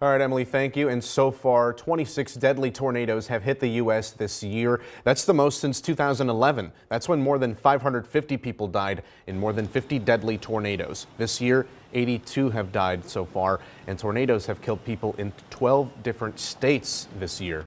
All right, Emily, thank you. And so far, 26 deadly tornadoes have hit the U.S. this year. That's the most since 2011. That's when more than 550 people died in more than 50 deadly tornadoes. This year, 82 have died so far, and tornadoes have killed people in 12 different states this year.